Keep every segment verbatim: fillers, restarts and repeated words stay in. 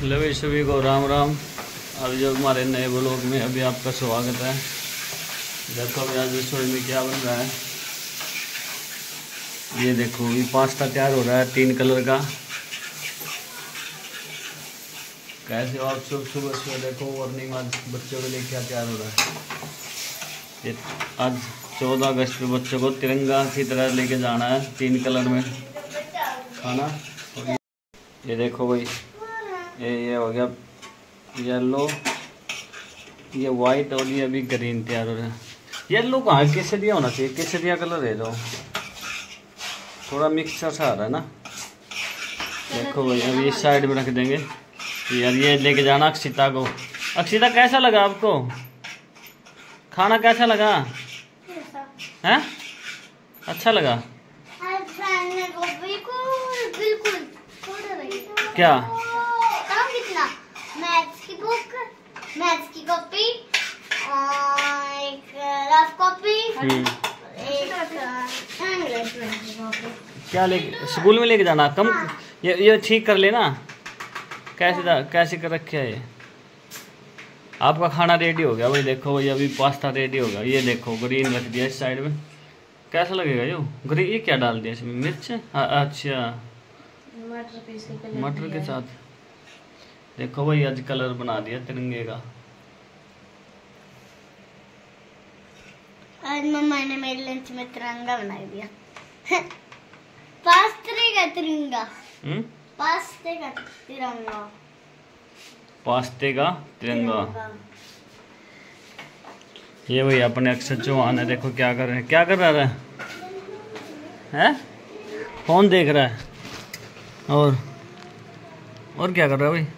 Hello भाई, सभी को राम राम। अभी जो हमारे नए ब्लॉग में अभी आपका स्वागत है। देखो अभी आज रसोई में क्या बन रहा है, ये देखो। अभी पास्ता तैयार हो रहा है तीन कलर का। कैसे आप सब सुबह सुबह देखो मॉर्निंग आज बच्चों के लिए क्या तैयार हो रहा है। ये आज चौदह अगस्त पे बच्चों को तिरंगा की तरह लेके जाना है, तीन कलर में खाना। और ये, ये देखो भाई, ये ये हो गया येलो, ये वाइट और ये अभी ग्रीन तैयार हो रहा है। येलो कहाँ केसरिया होना चाहिए, केसरिया कलर है जो थोड़ा मिक्सर सा आ रहा है ना। देखो भाई अभी इस साइड में रख देंगे यार। ये लेके जाना अक्षिता को। अक्षिता कैसा लगा आपको खाना, कैसा लगा है? अच्छा लगा क्या? मैथ्स की बुक, मैथ्स की कॉपी, एक रफ कॉपी, एक इंग्लिश की कॉपी। क्या लेके स्कूल में लेके जाना? कम ये ये ठीक कर लेना। कैसे कैसे कर रखे है ये? आपका खाना रेडी हो गया भाई। देखो भाई अभी पास्ता रेडी हो गया। ये देखो ग्रीन रख दिया इस साइड में। कैसा लगेगा यो ग्रीन? ये क्या डाल दिया इसमें? मिर्च? अच्छा, मटर के साथ। देखो भाई आज कलर बना दिया तिरंगे का। आज मम्मा ने मेरे लंच में तिरंगा बना दिया। पास्ते का तिरंगा। हम्म पास्ते का तिरंगा। पास्ते का तिरंगा। ये भाई अपने अक्षर चौहान है। देखो क्या कर रहे हैं, क्या कर रहा है? हैं? फोन देख रहा है। और और क्या कर रहा है भाई?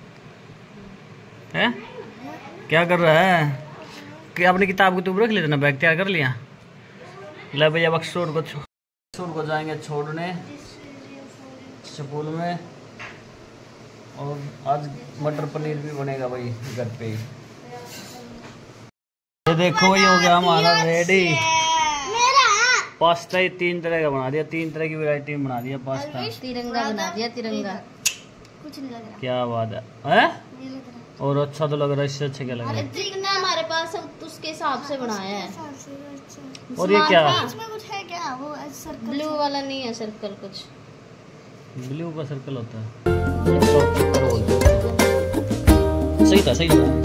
है क्या कर रहा है? कि अपनी किताब को तुम रख लेते ना, बैग तैयार कर लिया। ले भैया अब अक्षर को अक्षर को जाएंगे छोड़ने स्कूल में। और आज मटर पनीर भी बनेगा भाई घर पे ही। ये देखो ये हो गया हमारा रेडी पास्ता। ही तीन तरह का बना दिया, तीन तरह की वैरायटी बना दिया पास्ता। तिरंगा बना दिया, तिरंगा। कुछ नहीं लग रहा। क्या बात है, है? और अच्छा तो लग रहा है। इससे अच्छा क्या लग रहा है? जितना हमारे पास है उसके हिसाब से बनाया है। और ये क्या? इसमें कुछ है क्या? वो सर्कल ब्लू वाला नहीं है, सर्कल कुछ ब्लू का सर्कल होता है। सही था, सही लगा।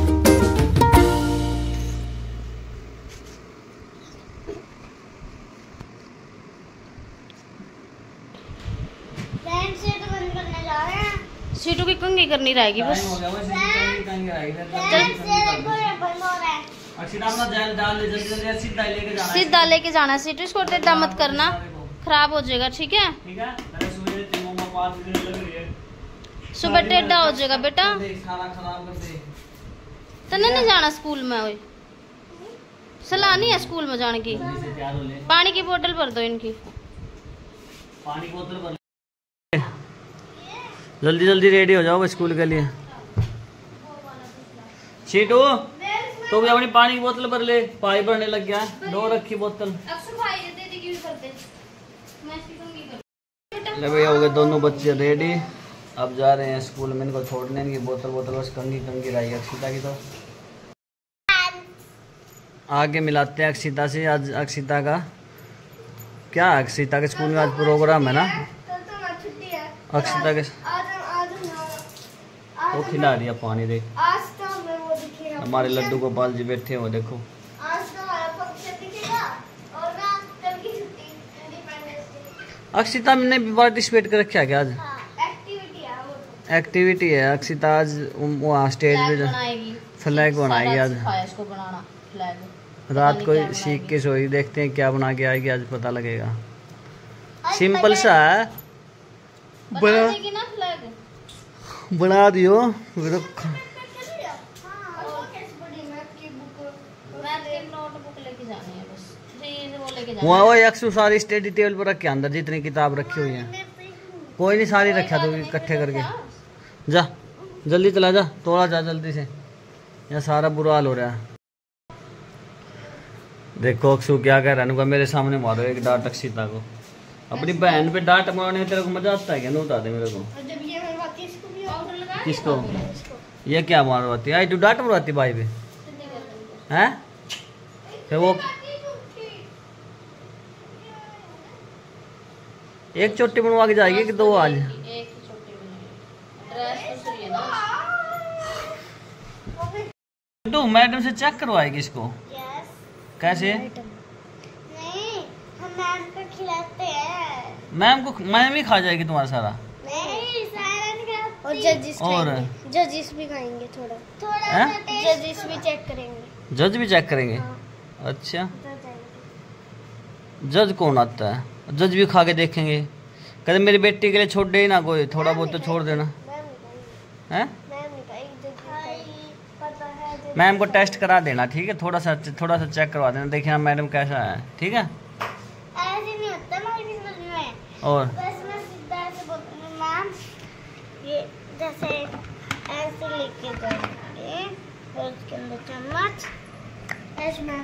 सीटों की कंघी करनी रहेगी बस। सीधा लेके जाना सीट, इसको टेढ़ा मत करना, खराब हो जाएगा। ठीक है, सुबह टेढ़ा हो जाएगा बेटा। तो नहीं जाना स्कूल में, वही सलाह नहीं है स्कूल में जाने की। पानी की बोतल भर दो इनकी। पानी की बोतल भर। जल्दी जल्दी रेडी हो जाओ स्कूल के लिए। सीटू तो भी अपनी पानी की बोतल भर ले, पानी भरने लग गया। दो रखी बोतल। ले भैया हो गए दोनों बच्चे रेडी। अब जा रहे हैं स्कूल में इनको छोड़ने। इनकी बोतल बोतल बस कंगी कंगी रही अक्षिता की। तो आगे मिलाते हैं अक्षिता से। आज अक्षिता का क्या, अक्षिता के स्कूल में आज प्रोग्राम है ना। अक्षिता के वो खिला दिया पानी। देख हमारे लड्डू गोपाल जी बैठे हो। देखो अक्षिता ने भी पार्टिसिपेट कर रखा क्या आज? एक्टिविटी है अक्षिता आज। वहाँ स्टेज पे फ्लैग बनाएगी आज। रात को सीख के सोई। देखते हैं क्या बना के आएगी आज, पता लगेगा। सिंपल सा है, बना बना दियो। वहाँ वो एक सौ सारी स्टडी टेबल पर रखे अंदर जितनी किताब रखी हुई है। कोई नहीं, सारी रखा तो इकट्ठे करके जा। जल्दी चला जा, तोड़ा जा जल्दी से। यहाँ सारा बुरा हाल हो रहा है। देखो अक्षु क्या कह रहा है, मेरे सामने मारो एक डांट अक्षिता को। अपनी बहन पे डांट मारने में तेरे को मजा आता है क्या? नहीं, बता दे मेरे को। किसको? ये क्या मारवाती है? तू डांट मरवाती भाई पे हैं? फिर वो एक चोटी बनवा के जाएगी कि दो आज? तो मैडम से चेक करवाएगी इसको? कैसे? नहीं, हम मैम को खिलाते हैं। मैम को मैम ही खा जाएगी तुम्हारा सारा? नहीं, सारा नहीं खिलाते। और जजिस और जजिस भी खाएंगे थोड़ा थोड़ा हैं? जजिस भी चेक करेंगे। जज भी चेक करेंगे? हाँ। अच्छा, जज कौन आता है? जज भी खा के देखेंगे। कहते मेरी बेटी के लिए छोड़ दे ना, कोई थोड़ा बहुत तो छोड़ देना है। मैम को टेस्ट करा देना, ठीक है? थोड़ा सा थोड़ा सा चेक करवा देना, देखना मैडम कैसा है, ठीक है? ऐसे नहीं होता मेरी समझ में। और बस मैं सीधा ऐसे बोलती हूँ, मैम ये जैसे ऐसे लेके जाएंगे और उसके अंदर चम्मच ऐसे मैम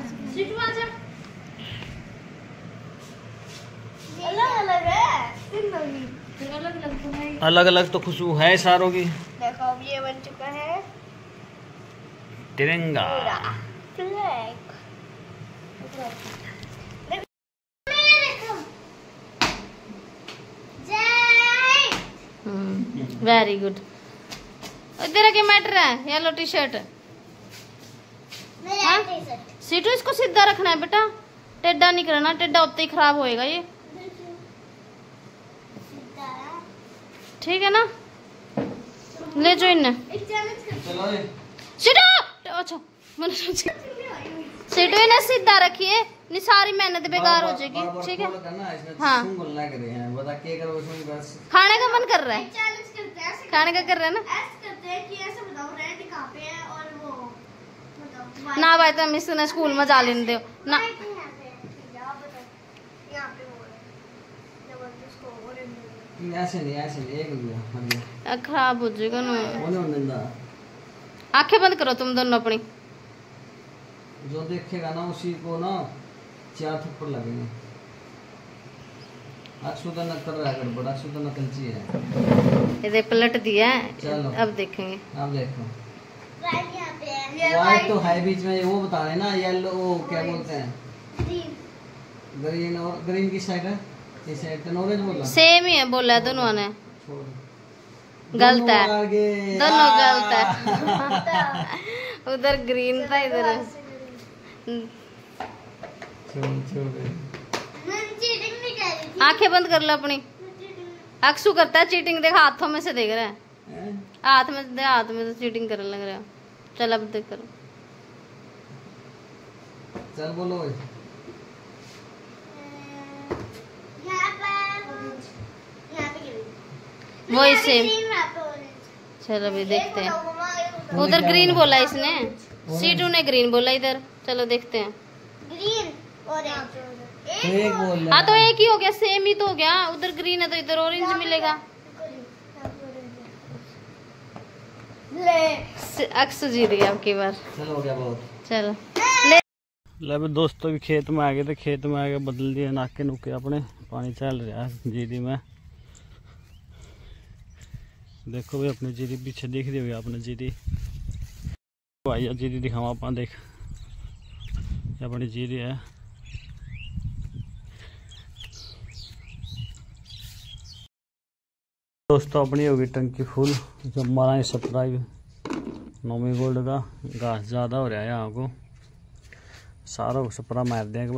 अलग अलग है, अलग अलग तो खुशबू है सारों की। देखो अब ये बन चुका है तिरंगा। फ्लैग। Very good. तेरा क्या मैटर है? Yellow T shirt. मेरा टी-शर्ट। सीटू इसको सीधा रखना है बेटा, टेढ़ा नहीं करना, टेढ़ा होते ही खराब होएगा ये, ठीक है ना? ले जो इन्हें सीटू। अच्छा मैंने सोचा सीटू इन्हें सीधा रखिए, नहीं सारी मेहनत बेकार हो जाएगी, ठीक है? हाँ, खाने का मन कर रहा है, खाने का कर रहा है ना? ना भाई तुम इसने स्कूल में जा लेने दो ना। ऐसे नहीं, ऐसे नहीं, एक मिनट खराब हो जाएगा ना। ना आंखें बंद करो तुम दोनों अपनी। जो देखेगा ना उसी को ना चार थप्पड़ लगेंगे। अक्षुता न कर रहा है गड़बड़, अक्षुता न कलची है। ये पलट दिया है, चलो अब देखेंगे। अब देखो व्हाइट तो है बीच में, वो बता रहे ना येलो, वो क्या बोलते हैं? ग्रीन। और ग्रीन की साइड है, इस साइड पे ऑरेंज बोला। सेम ही है बोला दोनों ने। गलत है, दोनों गलत है। उधर ग्रीन था, इधर आंखें बंद कर लो अपनी। अक्सू करता है चीटिंग, देखा हाथों में से देख रहा है, हाथ में से हाथ में से चीटिंग करने लग रहा है। चल अब देख करो, चल बोलो। वही सेम। चलो अभी देखते हैं। उधर ग्रीन बोला इसने, सीटू ने ग्रीन बोला इधर। चलो देखते हैं। ग्रीन एक हाँ तो एक ही हो गया, सेम ही तो हो गया। उधर ग्रीन है तो इधर ऑरेंज मिलेगा। अक्सू जी रही आपकी बार। चलो हो गया बहुत। चलो ले दोस्तों भी खेत में आ गए थे, खेत में आके बदल दिए नाके नुके अपने। पानी चल रहा है जीरी में, देखो भाई अपनी जीरी पीछे दिख रही होगी आपने। जीरी भाई जीरी दिखावा आप, देख अपनी जीरी है। दोस्तों अपनी होगी टंकी फुल। जो हमारा सप्लाई नोमी गोल्ड का घास ज़्यादा हो रहा है यहाँ को, सारा सपरा मार देंगे।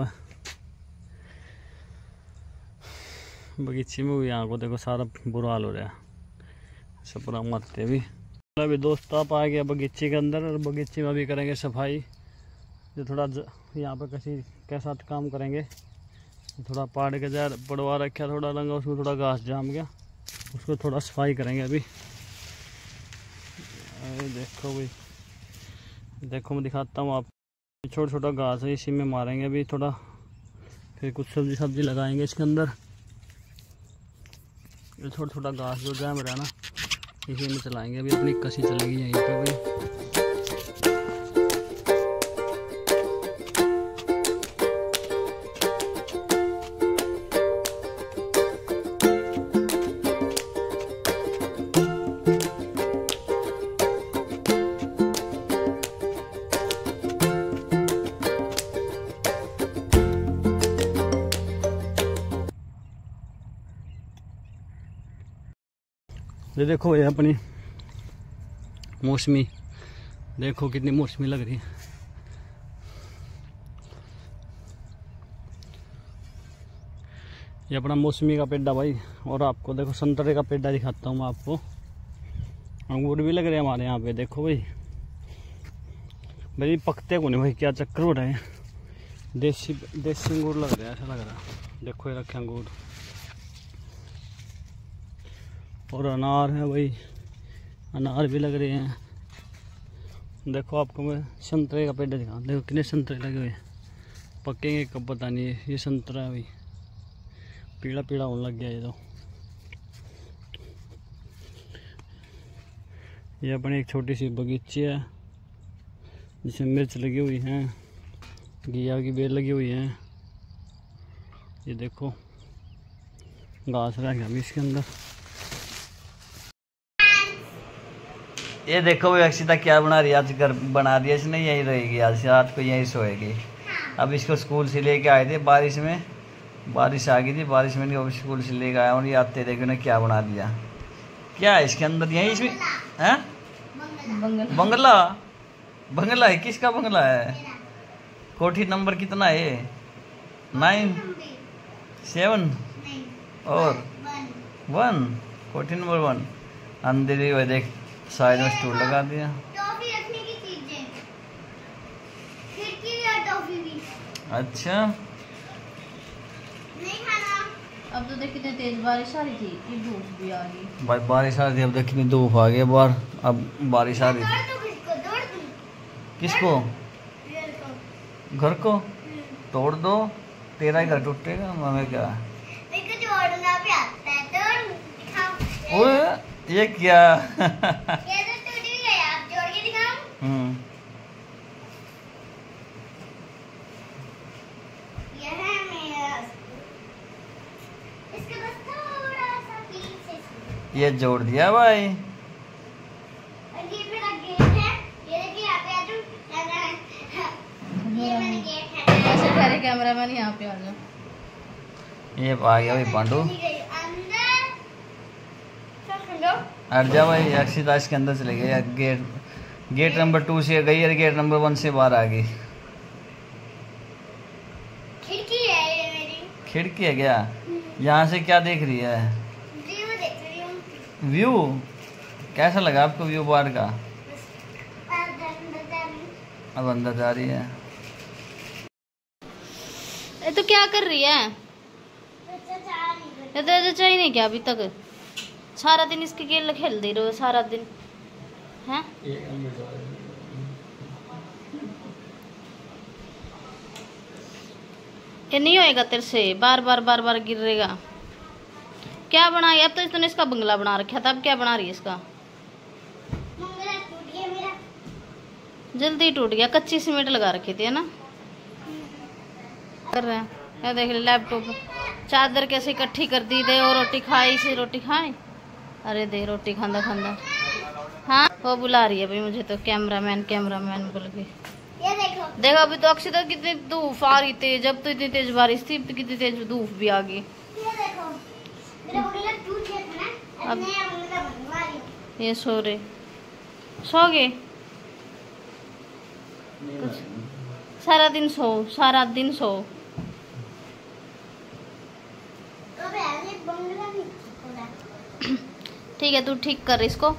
बगीचे में भी यहाँ को देखो सारा बुरा हाल हो रहा है, सपरा मारते भी। अभी दोस्त आप आ गया बगीचे के अंदर, और बगीचे में भी करेंगे सफाई। जो थोड़ा यहाँ पे किसी के साथ काम करेंगे, थोड़ा पाड़ के जा पड़वा रखा थोड़ा रंगा, उसमें थोड़ा घास जाम गया, उसको थोड़ा सफाई करेंगे अभी। अरे देखो भाई, देखो मैं दिखाता हूँ आप। छोटा छोटा घास है, इसी में मारेंगे अभी थोड़ा, फिर कुछ सब्जी सब्जी लगाएंगे इसके अंदर। ये छोटा छोटा घास जो जम रहा है ना, इसी में चलाएंगे अभी। अपनी कसी चलेगी यहीं पे भाई। ये देखो ये अपनी मौसमी, देखो कितनी मौसमी लग रही है। ये अपना मौसमी का पेड़ा भाई। और आपको देखो संतरे का पेड़ा दिखाता हूँ मैं आपको। अंगूर भी लग रहे हैं हमारे यहाँ पे, देखो भाई। भाई पकते को नहीं भाई, क्या चक्कर हो रहा है। देसी देसी अंगूर लग रहा है, ऐसा लग रहा है। देखो ये रखे अंगूर। और अनार है भाई, अनार भी लग रहे हैं। देखो आपको मैं संतरे का पेड़ दिखा, देखो कितने संतरे लगे हुए हैं। पकेंगे कब पता नहीं है। ये संतरा है भाई, पीला पीला होने लग गया ये तो। ये अपनी एक छोटी सी बगीची है जिसमें मिर्च लगी हुई है, घिया की बेल लगी हुई है। ये देखो घास रह गया अभी इसके अंदर। ये देखो वो अक्षिता क्या बना रही है। आज घर बना दिया इसने, यहीं रहेगी आज रात को, यहीं सोएगी। अब इसको स्कूल से लेके आए थे, बारिश में बारिश आ गई थी, बारिश में नहीं स्कूल से लेके आया। और ये आते देखो ने क्या बना दिया। क्या है इसके अंदर, यहीं इसमें है बंगला। बंगला है, किसका बंगला है? कोठी नंबर कितना है? नाइन सेवन और वन, कोठी नंबर वन। अंधेरी हुए देख, साइड में स्टूल लगा दिया। टॉफी रखने की चीजें, खिड़की या टॉफी भी। अच्छा नहीं खाना। अब तो देख कितनी तेज बारिश आ रही थी, कि धूप भी आ गई भाई। बारिश आ रही थी, अब देख कितनी धूप आ गई बाहर। अब बारिश आ रही थी। तोड़ दो किसको, तोड़ दूं? किसको? पेड़ को। घर को तोड़ दो, तेरा ही घर टूटेगा। मम्मी क्या मेरे को जोड़ना भी आता है, तोड़ दिखाओ। ओए ये क्या? ये तो टूट ही गया, आप जोड़ के दिखाओ। हम्म ये है मेरा, इसका बस थोड़ा सा पीछे से। ये जोड़ दिया भाई। और ये मेरा गेट है, ये देखिए यहाँ पे आ जाओ। ये मेरा गेट है। ऐसे करे कैमरामैन यहाँ पे आ जाओ। ये आ गया भाई पांडू। अंदर चल खंडो। हट जा भाई। अक्षिता इसके अंदर चले गए। गेट गेट नंबर टू से गई और गेट नंबर वन से बाहर आ गई। खिड़की है ये मेरी। खिड़की है क्या? यहाँ से क्या देख रही है? व्यू देख रही हूँ। व्यू कैसा लगा आपको व्यू बाहर का? अब अंदर जा रही है। ये तो क्या कर रही है? ये तो ऐसा चाहिए नहीं क्या अभी तक? सारा दिन इसके खेल खेल दे रहे सारा दिन हैं? ये नहीं होएगा तेरे से, बार बार बार बार गिरेगा। क्या बना? अब तो इसने इसका बंगला बना रखा था, अब क्या बना रही है इसका? बंगला टूट गया मेरा। जल्दी टूट गया, कच्ची सीमेंट लगा रखी थी है ना। कर रहे हैं क्या? देख ले लैपटॉप, चादर कैसे इकट्ठी कर दी। दे और रोटी खाई से रोटी खाए। अरे दे रोटी खांदा खांदा। हाँ वो बुला रही है भाई मुझे तो, कैमरामैन कैमरामैन बोल के। ये देखो देखो अभी तो अक्षिता कितनी धूप आ रही थी, जब तो इतनी तेज बारिश थी, तो कितनी तेज धूप भी आ गई। ये देखो मेरा बंगला टूट गया था ना, अब नया बंगला बनवा रही हूँ। ये सो रहे, सो गए सारा दिन, सो सारा दिन सो। अबे ये बंगला नहीं हो रहा। ठीक है तू ठीक कर इसको।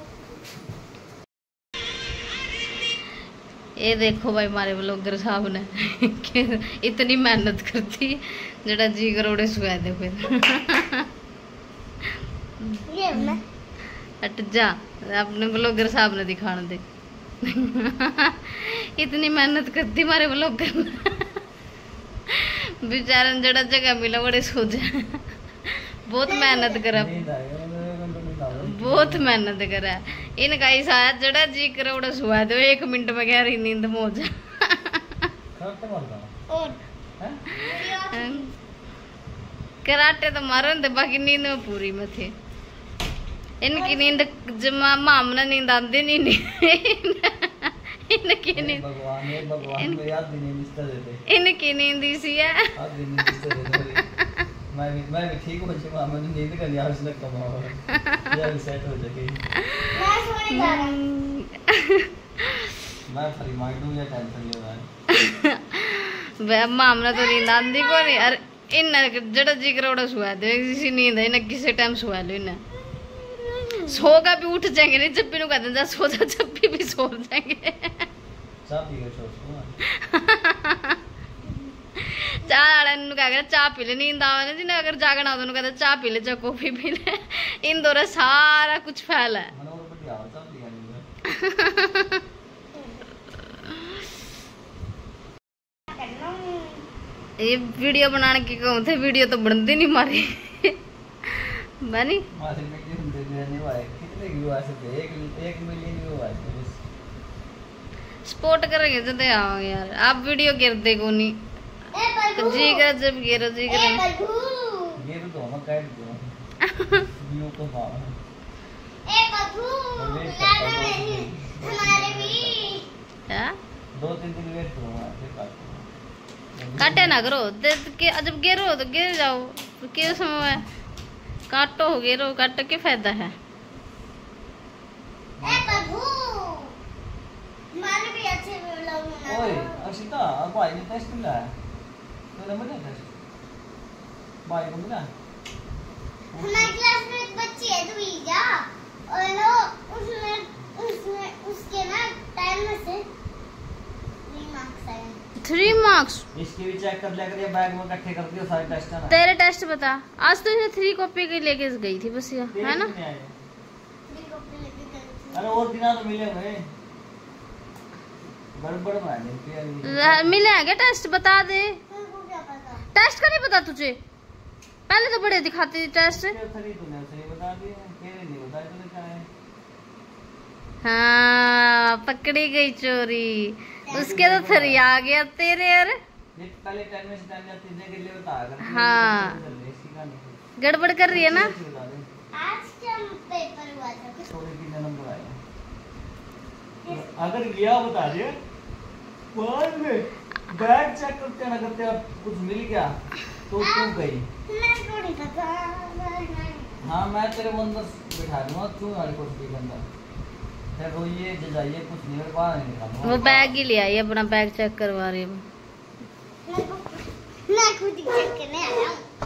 ये देखो भाई हमारे ब्लॉगर साहब ने इतनी मेहनत करती जड़ा जी करोड़े सुहा दे फिर। ये ना हट जा, अपने ब्लॉगर साहब ने दिखाने दे। इतनी मेहनत करती हमारे ब्लॉगर बेचारे जड़ा जगह मिला बड़े सो जाए। बहुत मेहनत करा, बहुत मेहनत करा। इनका ही शायद जड़ा जी करोड़ सुहा दो, एक मिनट में गहरी नींद में हो जा। और कराटे तो मारो थे, बाकी नींद में पूरी में थे। इनकी नींद जमा मामना नींद आती नहीं, इनकी नींद इनकी नींद इसी है। मैं भी मैं भी ठीक हो जाऊंगा, मैं तो नींद कर लिया उसने कमाओ ये सेट हो जाएगी। मैं सोने जा रहा हूं। मैं फ्री माइंड हूं या टेंशन ले रहा है वे मामला तो नींद आंदी को नहीं। अरे इन जड़ा जी करोड़ा सुआ दे किसी नींद है ना किसी टाइम सुआ लो इन्हें। सोगा भी उठ जाएंगे नहीं जब भी नु कहते जा सो जा जब भी भी सो जाएंगे। चाय पी के सो चाह वाले नु कह कर चाह पी ले नींद आवे जिन्हें अगर जागना हो तो कहते चाह पी ले चाहे कॉफी पी ले। इन दोनों सारा कुछ फैला है। मैंने और बढ़िया चाय लिया नहीं ये वीडियो बनाने की कहूँ थे वीडियो तो बनती नहीं मारी बनी मासिक में कितने दिन रहने वाले कितने व्यू आ सकते एक एक मिलियन व्यू आ सकते सपोर्ट करेंगे जब आओ यार आप वीडियो गिर दे को नहीं जी कर जब गिर जी कर गिर दो मैं काट दूं व्यू को मार ए बबू लगा नहीं हमारे भी क्या दो तीन दिन वेट करूंगा फिर काटूंगा काटे ना करो के जब गिरो तो गिर जाओ क्यों समय काटो हो गिरो काट के फायदा है। ए बबू माने भी अच्छे व्लॉग बना ओए अक्षिता अब भाई ने टेस्ट मिला है तो नंबर क्या टेस्ट भाई को मिला हमारी क्लास में एक बच्ची है दुईजा और नो उसमें उसमें उसके ना टाइम में से थ्री मार्क्स आए थ्री मार्क्स इसके भी चेक कर लिया करिए बैग में इकट्ठे कर दियो सारे टेस्ट है ना। तेरे टेस्ट बता आज तो इसे थ्री कॉपी के लेके गई थी बस ये है ना। थ्री कॉपी लेके गई थी। अरे और दिना तो मिले हुए गड़बड़ में मिले हैं क्या टेस्ट बता दे। तुमको क्या पता टेस्ट का नहीं पता तुझे पहले तो बड़े दिखाती थी टेस्ट। थ्री तूने सही बता दिया केरे नहीं बताया तूने क्या है। हाँ पकड़ी गई चोरी उसके तो थ्री आ गया तेरे यार। पहले टेन में से टेन जाती है के लिए बता कर हाँ गड़बड़ कर रही है ना। आज क्या पेपर हुआ था कुछ थोड़े कितने नंबर आए अगर गया बता दिए बाद में बैग चेक करते ना करते अब कुछ मिल गया तो तू गई। मैं थोड़ी था हाँ मैं तेरे को अंदर बिठा दूंगा तू वाली कुर्सी के अंदर फिर रोइए जजाइए कुछ नहीं और बाहर नहीं निकालूंगा। वो बैग ही ले आई अपना बैग चेक करवा रही है। मैं खुद ही चेक करने आया हूं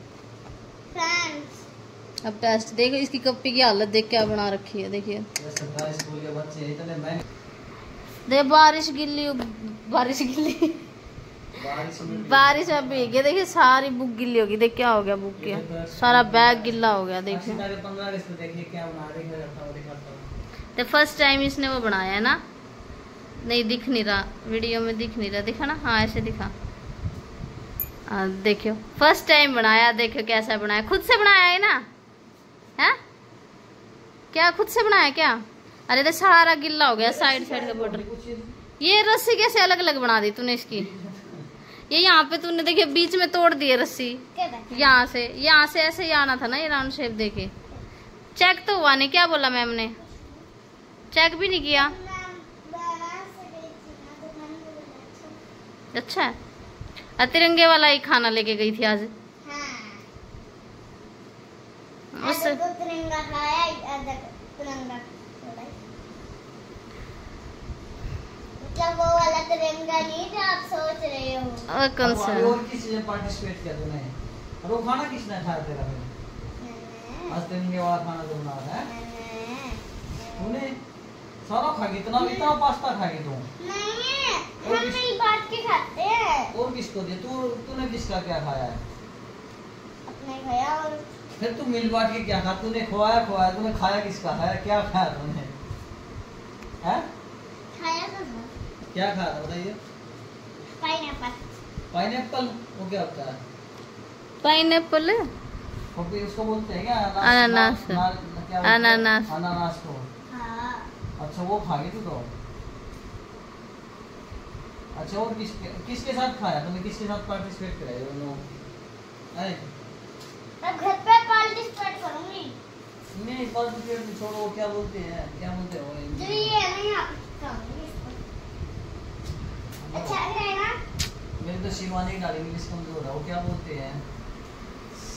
फ्रेंड्स। अब टेस्ट देखो इसकी कॉपी की हालत देख क्या बना रखी है देखिए। ये सरकारी स्कूल के बच्चे इतने महंगे देख बारिश गिल्ली बारिश गिल्ली बारिश में बारिश में भीगे देखिए सारी बुक गिल्ली होगी। देख क्या हो गया बुक के सारा बैग गिल्ला हो गया देखिए। पंद्रह अगस्त देखिए क्या बना रही है दिखाता हूं। तो फर्स्ट टाइम इसने वो बनाया है ना। नहीं दिख नहीं रहा वीडियो में दिख नहीं रहा दिखा ना। हाँ ऐसे दिखा आ, देखियो फर्स्ट टाइम बनाया देखो कैसा बनाया खुद से बनाया है ना है क्या खुद से बनाया क्या। अरे तो सारा गिल्ला हो गया साइड साइड का बॉर्डर। ये रस्सी कैसे अलग अलग बना दी तूने इसकी। ये यहाँ पे तूने देखिए बीच में तोड़ दी है रस्सी यहाँ से यहाँ से ऐसे ही आना था ना ये राउंड शेप देके। चेक तो हुआ नहीं क्या बोला मैम ने चेक भी नहीं किया। अच्छा है तिरंगे वाला ही खाना लेके गई थी आज। हाँ। उस तो तिरंगा खाया तिरंगा मतलब वो वाला तिरंगा नहीं जो आप सोच रहे हो। और कौन सा और किस चीज में पार्टिसिपेट किया तूने और वो खाना किसने खाया तेरा फिर आज तिरंगे वाला खाना जो बना है तूने सारा खा गई इतना इतना पास्ता खा गई तू। नहीं हम नहीं बांट के खाते हैं। और किसको दिया तू तूने किसका क्या खाया है अपने खाया और फिर तू मिल बांट के क्या खा तूने खवाया खवाया तूने खाया किसका है क्या खाया तूने हैं खाया तो था। क्या खाया था बताइए। पाइनएप्पल पाइनएप्पल वो क्या होता है। पाइनएप्पल उसको बोलते हैं क्या अनानास अनानास अनानास को। हाँ अच्छा वो खा गई तू तो। अच्छा और किसके किसके साथ खाया तुमने किसके साथ पार्टिसिपेट कराया दोनों। मैं घर पे पार्टिसिपेट करूंगी। नहीं पार्टिसिपेट छोड़ो वो क्या बोलते हैं क्या बोलते हैं वो जो ये है ना यहाँ पे खाऊंगी इसको। अच्छा है ना मेरे तो शिवानी डाली इंग्लिश कमजोर है वो क्या बोलते हैं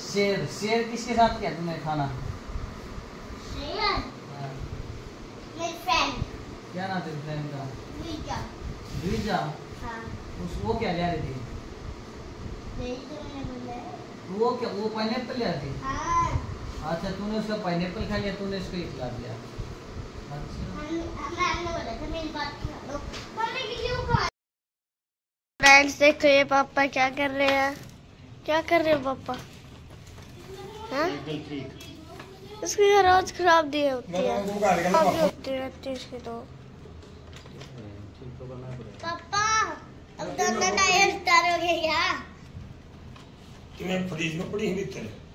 शेर शेर किसके साथ किया तुमने खाना? शेर मेरी फ्रेंड। क्या नाम तेरे फ्रेंड का? द्विजा। द्विजा? हाँ। उस वो क्या ले रही थी? यही तो मैंने बोला है। वो क्या वो पाइनएप्पल ले रही थी? हाँ। अच्छा तूने उसका पाइनएप्पल खा लिया, तूने इसको ही खिला दिया। अच्छा हमने बोला था मेरी बात सुनो लो। मम्मी के लिए वो खा। फ्रेंड्स देखो ये पापा क्या कर रहे हैं। क्या कर रहे हो पापा? हाँ? इसकी रोज खराब दी होती है, खराब होती रहती है इसकी तो। पापा अब दोनों टायर स्टार हो गए क्या? तुम्हें फ्रीज में पड़ी है भीतर।